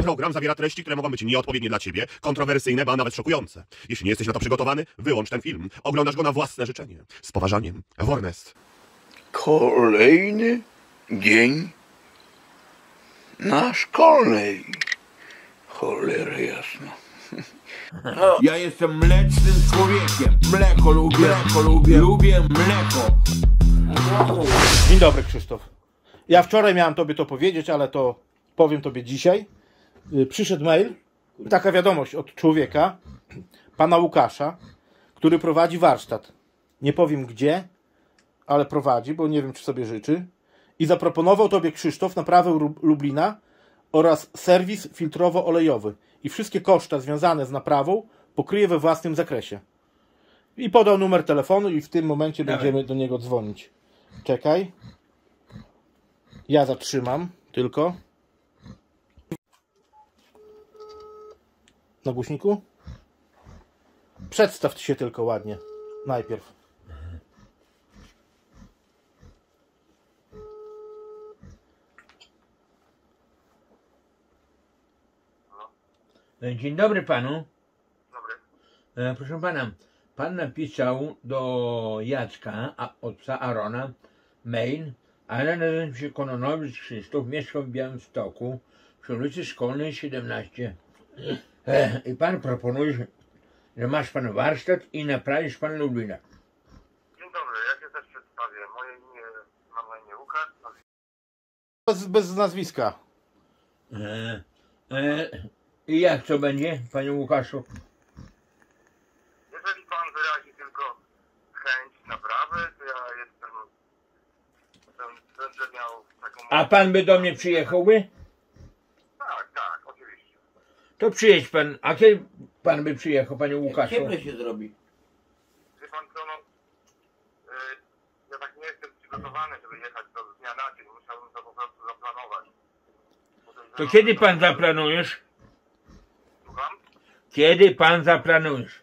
program zawiera treści, które mogą być nieodpowiednie dla ciebie, kontrowersyjne, ba nawet szokujące. Jeśli nie jesteś na to przygotowany, wyłącz ten film. Oglądasz go na własne życzenie. Z poważaniem. Warnest. Kolejny dzień na szkolnej. Cholera jasna. Ja jestem mlecznym człowiekiem. Mleko lubię mleko. Dzień dobry, Krzysztof. Ja wczoraj miałem tobie to powiedzieć, ale to powiem tobie dzisiaj. Przyszedł mail, taka wiadomość od człowieka, pana Łukasza, który prowadzi warsztat. Nie powiem gdzie, ale prowadzi, bo nie wiem, czy sobie życzy. I zaproponował tobie, Krzysztof, naprawę Lublina oraz serwis filtrowo-olejowy. I wszystkie koszta związane z naprawą pokryje we własnym zakresie. I podał numer telefonu i w tym momencie będziemy do niego dzwonić. Czekaj. Ja zatrzymam tylko. Na głośniku? Przedstaw się tylko ładnie. Najpierw. Dzień dobry panu. Dobry. Proszę pana, pan napisał do Jacka od psa Arona mail, ale nazywam się Kononowicz Krzysztof, mieszkam w Białymstoku przy ulicy Szkolnej 17. I pan proponuje, że masz pan warsztat i naprawisz pan Lublina. Dzień dobry, ja się też przedstawię. Moje imię, mam na imię Łukasz. Bez nazwiska. I jak to będzie, panie Łukaszu? Jeżeli pan wyrazi tylko chęć naprawy, to ja będę miał taką... A pan by do mnie przyjechałby? Tak, oczywiście. To przyjedź pan. A kiedy pan by przyjechał, panie Łukaszu? Ciemno się zrobi. Wie pan co, ja tak nie jestem przygotowany, żeby jechać do dnia na dzień. Musiałbym to po prostu zaplanować. To kiedy pan zaplanujesz? Słucham? Kiedy pan zaplanujesz?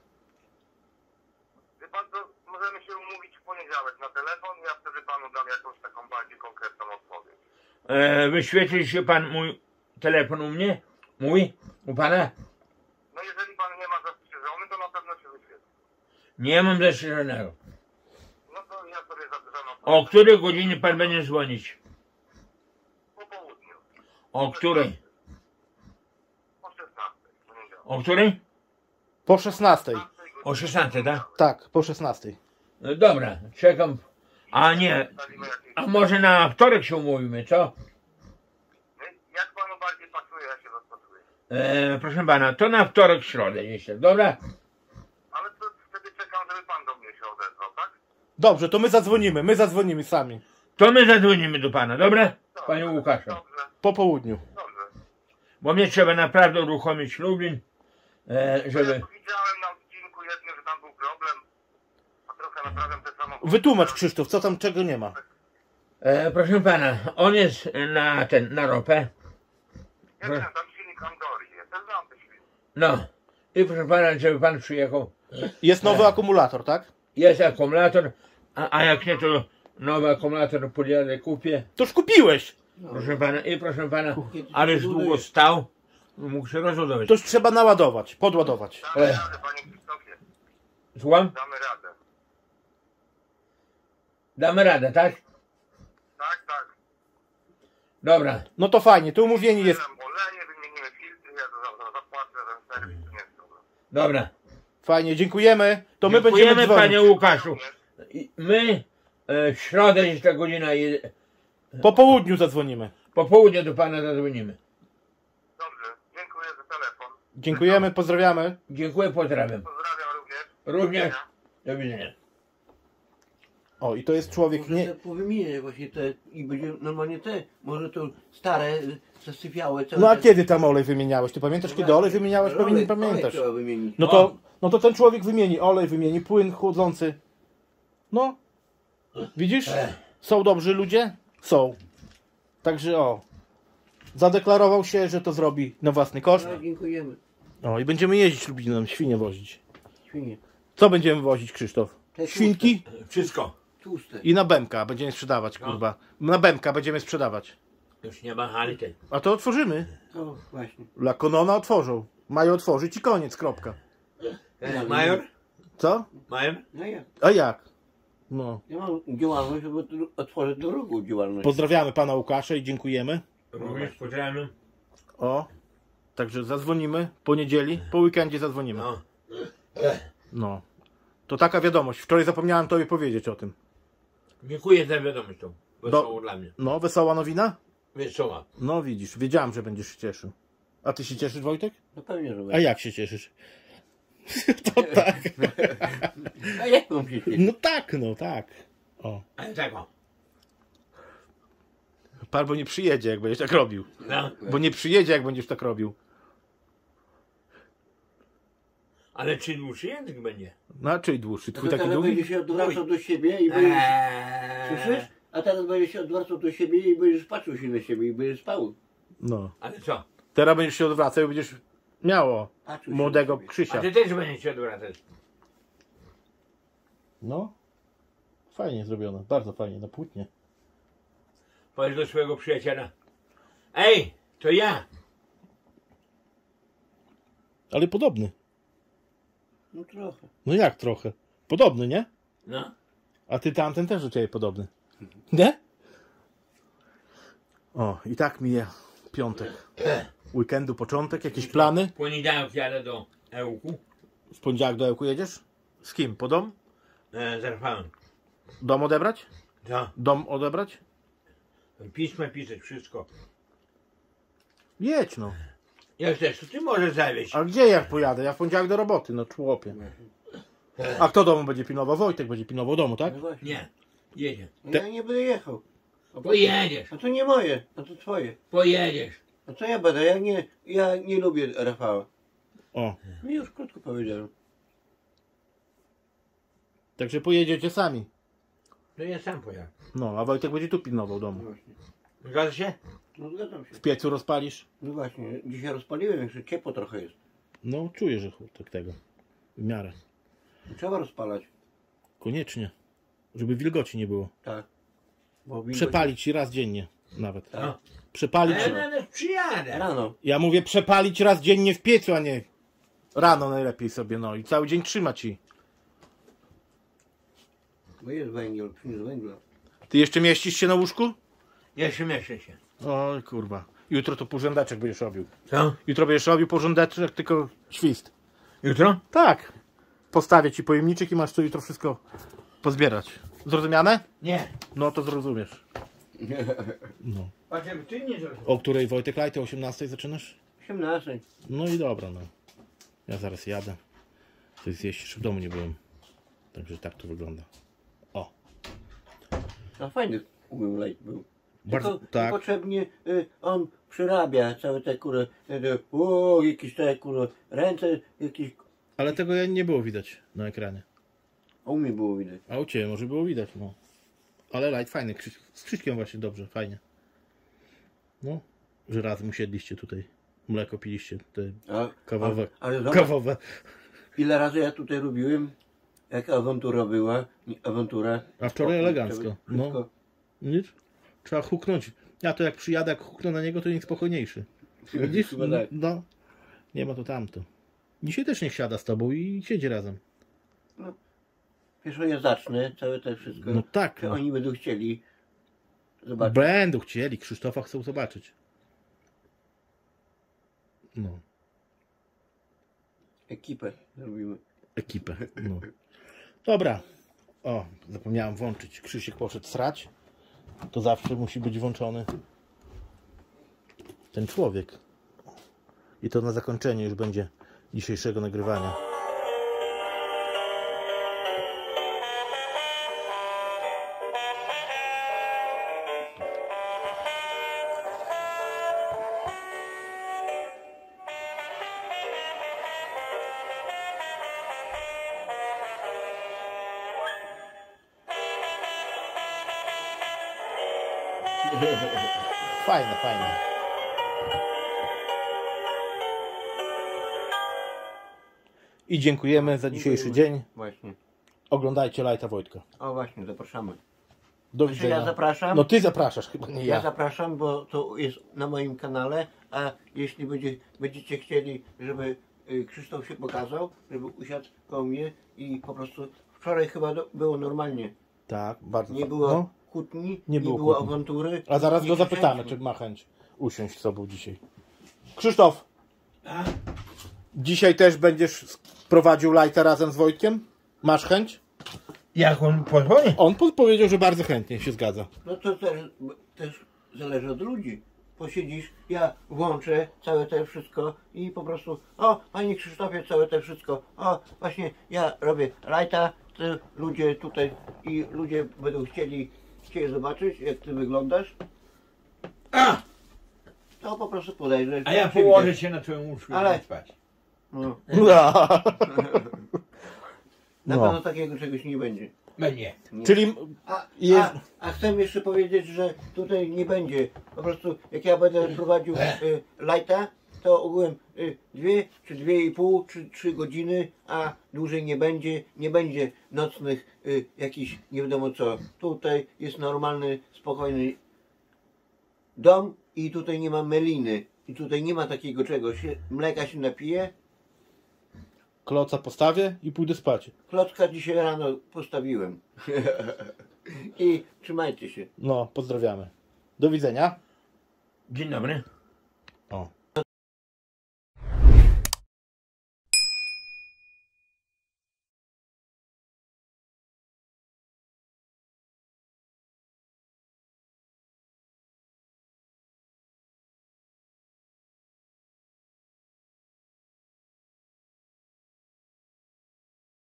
Wie pan co, możemy się umówić w poniedziałek na telefon i ja wtedy panu dam jakąś taką bardziej konkretną odpowiedź. Wyświetli się pan mój telefon u mnie? Mój? U pana? No jeżeli pan nie ma zastrzeżony, to na pewno się wyświetli. Nie mam zastrzeżonego. No to ja sobie zapraszam. O której godzinie pan będzie dzwonić? Po południu. O której? Po 16. Poniedziałek. O której? Po 16. O 16, tak? Tak, po 16. No dobra, czekam. A nie, a może na wtorek się umówimy, co? Jak panu bardziej pasuje, ja się rozpatruję. Proszę pana, to na wtorek, środę jeszcze, dobra? Ale to wtedy czekam, żeby pan do mnie się odezwał, tak? Dobrze, to my zadzwonimy sami. To my zadzwonimy do pana, dobra? Panie Łukaszu. Dobrze, Po południu. dobrze. Bo mnie trzeba naprawdę uruchomić Lublin, żeby... Ja widziałem na odcinku jednym, że tam był problem, a trochę naprawiam te samochody. Wytłumacz, Krzysztof, co tam czego nie ma. proszę pana, on jest na ropę. Ja wiem, tam silnik Andori jest, ja znam te silniki. No. I proszę pana, żeby pan przyjechał. Jest nowy akumulator, tak? Jest akumulator, a jak nie, to nowy akumulator podjadę, kupię. Toż kupiłeś! Proszę pana, ależ długo stał, mógł się rozładować. Toż trzeba naładować, podładować. Damy radę, panie Krzysztofie, Słucham? damy radę. Damy radę, tak? Tak. Dobra. No to fajnie, to umówienie jest. Oleje, wymienimy filtry, ja to zapłacę za ten serwis, nie jest problem. Dobra. Fajnie, dziękujemy. To my Dziękujemy, będziemy panie dzwonić. Łukaszu. My w środę jest ta godzina, Po południu zadzwonimy. po południu do pana zadzwonimy. Dobrze, dziękuję za telefon. Dziękujemy, pozdrawiamy. Dziękuję, pozdrawiam. Pozdrawiam również. Również. Do widzenia. O, i to jest człowiek Może nie... te powymienię właśnie te i będzie normalnie te, może to stare, zasypiałe. No a kiedy tam olej wymieniałeś? Ty pamiętasz, kiedy olej wymieniałeś? Pewnie nie pamiętasz. Trzeba wymienić. No to ten człowiek wymieni olej, wymieni płyn chłodzący. No. Widzisz? Są dobrzy ludzie? Są. Także o. Zadeklarował się, że to zrobi na własny koszt. No, dziękujemy. O, i będziemy jeździć Lublinem, świnie wozić. Świnie. Co będziemy wozić, Krzysztof? Te Świnki? Wszystko. Tłuste. I na Bemka będziemy sprzedawać, kurwa. Na Bemka będziemy sprzedawać. Już nie ma halty. A to otworzymy. No właśnie. La Konona otworzą. Mają otworzyć i koniec, kropka. Major? Co? Major? No ja. A jak? No. Ja mam działalność, żeby otworzyć drugą działalność. Pozdrawiamy pana Łukasza i dziękujemy. Również pozdrawiam. O. Także zadzwonimy po niedzieli, po weekendzie zadzwonimy. No. No. To taka wiadomość. Wczoraj zapomniałem tobie powiedzieć o tym. Dziękuję za wiadomość tą. Wesołą dla mnie. No, wesoła nowina? Wesoła. No widzisz, wiedziałem, że będziesz się cieszył. A ty się cieszysz, Wojtek? No pewnie, że A będzie. jak się cieszysz? To tak. A jak mam się cieszyć? No tak, no tak. O. Ale tak o. Pan bo nie przyjedzie, jak będziesz tak robił. No. Bo nie przyjedzie, jak będziesz tak robił. Ale czy dłuższy język będzie? No a czyj dłuższy? To Twój taki teraz długi? będzie się odwracał do siebie i będziesz... Słyszysz? A teraz będziesz się odwracał do siebie i będziesz patrzył się na siebie i będziesz spał. No. Ale co? Teraz będziesz się odwracał i będziesz miało Patrzył się młodego na siebie. Krzysia. A ty też będziesz się odwracać. No. Fajnie zrobione, bardzo fajnie, na płótnie. Powiedz do swojego przyjaciela. Ej, to ja. Ale podobny. No trochę. No jak trochę? Podobny, nie? No. A ty tamten też do ciebie podobny. Nie? O, i tak mija piątek. Weekendu początek, jakieś plany? W poniedziałek jadę do Ełku. W poniedziałek do Ełku jedziesz? Z kim? Po dom? Z Rafałem. Dom odebrać? Co? Dom odebrać? Pisma pisać, wszystko. Jedź no. Jak chcesz, to ty możesz zawieźć. A gdzie jak pojadę? Ja w poniedziałek do roboty, no chłopie. A kto domu będzie pilnował? Wojtek będzie pilnował domu, tak? No właśnie. Nie. Jedzie. No ja nie będę jechał. Pojedziesz. A to nie moje, a to twoje. Pojedziesz. A co ja będę? Ja nie lubię Rafała. O, No już krótko powiedziałem. także pojedziecie sami. To ja sam pojadę. No, a Wojtek będzie tu pilnował No domu. właśnie. Zgadza się? No zgadzam się. W piecu rozpalisz? No właśnie, dzisiaj rozpaliłem, jeszcze ciepło trochę jest. No, czuję, że tak tego. W miarę. Trzeba rozpalać. Koniecznie. Żeby wilgoci nie było. Tak. Bo wilgoć- Przepalić raz dziennie nawet. No. Przepalić. Ale nawet przyjadę. Rano. Ja mówię przepalić raz dziennie w piecu, a nie rano najlepiej sobie, no i cały dzień trzyma ci. Bo jest węgiel, przyniósł węgla. Ty jeszcze mieścisz się na łóżku? Jeszcze mieszczę się. Oj kurwa. Jutro to porządeczek będziesz robił. Co? Jutro będziesz robił porządeczek, tylko świst. Jutro? Tak. Postawię ci pojemniczek i masz tu jutro wszystko pozbierać. Zrozumiane? Nie. No to zrozumiesz. No. Patrz, jak ty nie zrozumiesz. O której Wojtek Lajty? O 18 zaczynasz? 18. No i dobra, no. Ja zaraz jadę. Coś zjeść, jeszcze w domu nie byłem. Także tak to wygląda. O. A fajny umył lejt był. Bardzo, Tylko tak. niepotrzebnie on przyrabia całe te kurę. Jakieś te kurę. Ręce jakieś. Ale tego nie było widać na ekranie. A u mnie było widać. A u Ciebie może było widać, no. Ale light fajny, z Krzyśkiem właśnie dobrze, fajnie. No, że razem usiedliście tutaj. Mleko piliście, te kawowe. Ale zobacz, Kawowe. ile razy ja tutaj robiłem. Jaka awantura była. Awantura. A wczoraj O, elegancko. wszystko. No. Nic? Trzeba huknąć. Ja to jak przyjadę, jak huknę na niego, to niech spokojniejszy. Widzisz? Chyba tak. No. Nie ma to tamto. Dzisiaj też niech siada z tobą i siedzi razem. Wiesz, ja zacznę całe to wszystko. No tak. Czy No. oni będą chcieli zobaczyć. Będą chcieli, Krzysztofa chcą zobaczyć. No. Ekipę zrobimy. Ekipę. No. Dobra. O, zapomniałem włączyć. Krzysiek poszedł srać. To zawsze musi być włączony ten człowiek. I to na zakończenie już będzie dzisiejszego nagrywania. Fajne, fajne. I dziękujemy za dzisiejszy dzień. Właśnie. Oglądajcie Lajta Wojtka. O właśnie, zapraszamy. Do Znaczy, widzenia. ja zapraszam. No ty zapraszasz, chyba nie Ja ja. zapraszam, bo to jest na moim kanale, a jeśli będziecie chcieli, żeby Krzysztof się pokazał, żeby usiadł koło mnie i po prostu wczoraj chyba było normalnie. Tak, bardzo Nie fajnie. było No. kłótni, Nie nie było było kłótni. awantury. A zaraz nie go zapytamy, krzyczeliśmy. czy ma chęć usiąść z tobą dzisiaj. Krzysztof, dzisiaj też będziesz prowadził lajta razem z Wojtkiem? Masz chęć? Jak on pozwoli? On powiedział, że bardzo chętnie się zgadza. No to też zależy od ludzi. Posiedzisz, ja włączę całe te wszystko i po prostu, o panie Krzysztofie, całe te wszystko, o właśnie ja robię lajta, to ludzie tutaj i ludzie będą chcieli cię zobaczyć, jak ty wyglądasz. To po prostu podejrzeć. A ja położę się na twoim łóżku i Ale- będę spać. No, No. na No. pewno takiego czegoś nie będzie. Będzie. Czyli jest... A chcę jeszcze powiedzieć, że tutaj nie będzie. Po prostu jak ja będę prowadził lajta, to ogółem 2 czy 2,5 czy 3 godziny, a dłużej nie będzie. Nie będzie nocnych jakichś nie wiadomo co. Tutaj jest normalny, spokojny dom i tutaj nie ma meliny. I tutaj nie ma takiego czegoś. Mleka się napije. Kloca postawię i pójdę spać. Klocka dzisiaj rano postawiłem. I trzymajcie się. No, pozdrawiamy. Do widzenia. Dzień dobry.